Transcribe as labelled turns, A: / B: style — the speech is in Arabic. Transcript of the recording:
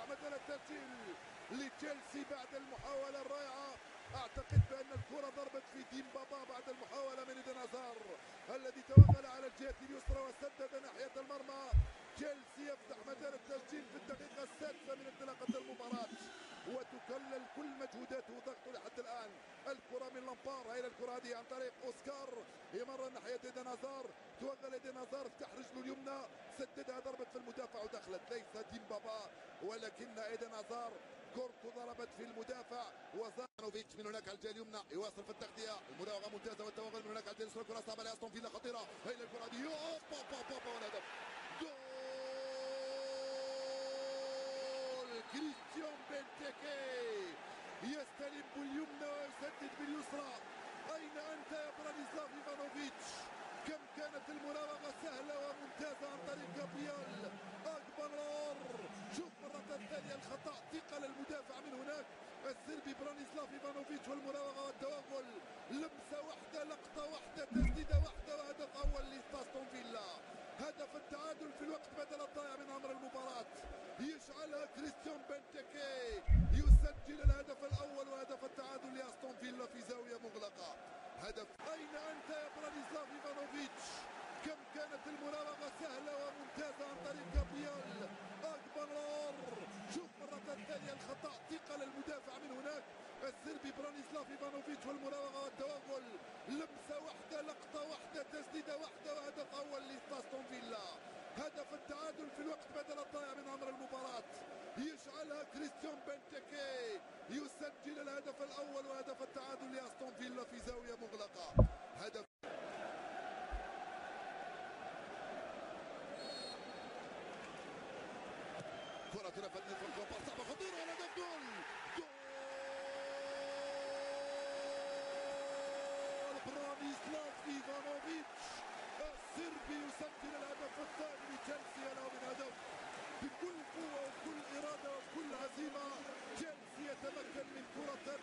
A: مجال التسجيل لتشيلسي بعد المحاولة الرائعة. اعتقد بان الكرة ضربت في ديمبابا بعد المحاولة من ايدن هازار الذي توغل على الجهة اليسرى وسدد ناحية المرمى. تشيلسي يفتح مجال التسجيل في الدقيقة السادسة من انطلاقة المباراة، وتكلل كل مجهوداته وضغطه لحد الآن. الكرة من لامبار، هي الكرة هذه عن طريق أوسكار، يمر ناحية ايدن هازار، توغل ايدن هازار، افتح رجله اليمنى، سددها، ضربت في المدافع ودخلت. ليس ديمبابا ولكن ايدن هازار، كورته ضربت في المدافع وزانوفيتش من هناك على الجهه اليمنى يواصل في التغطيه، المراوغه ممتازه والتوغل من هناك على الجهه اليسرى، كره صعبه لاستون فيلا خطيره، هي الكره هذه والهدف جول كريستيان بنتيكي يستلم باليمنى ويسدد باليسرى. اين انت يا برانيسلاف ايفانوفيتش؟ كم كانت المراوغه سهله وممتازه عن طريق جابرييل اكبر. شوف مرة ثانية الخطأ، ثقل المدافع من هناك السربي برانيسلاف ايفانوفيتش، والمراوغة والتوغل، لمسة واحدة، لقطة واحدة، تسديدة واحدة، وهدف أول لاستون فيلا. هدف التعادل في الوقت بدل الضائع من أمر المباراة يشعلها كريستيان بنتيكي، يسجل الهدف الأول وهدف التعادل لاستون فيلا في زاوية مغلقة. هدف. أين أنت يا برانيسلاف ايفانوفيتش؟ كم كانت المراوغة سهلة وممتازة عن طريق جابرييل أكبر. شوف مرة ثانية الخطأ، ثقل المدافع من هناك السربي برانيسلاف ايفانوفيتش، والمراوغة والتوغل، لمسة واحدة، لقطة واحدة، تسديدة واحدة، وهدف أول لاستون فيلا. هدف التعادل في الوقت بدل الضائع من أمر المباراة يشعلها كريستيان بنتيكي، يسجل الهدف الأول وهدف التعادل لاستون فيلا في زاوية مغلقة. هدف. كرة تنفذ من فوق صعبة خطيرة والهدف جول برانيسلاف ايفانوفيتش السربي يسجل الهدف الثاني لتشيلسي. له من هدف بكل قوة وكل إرادة وكل عزيمة. تشيلسي يتمكن من كرة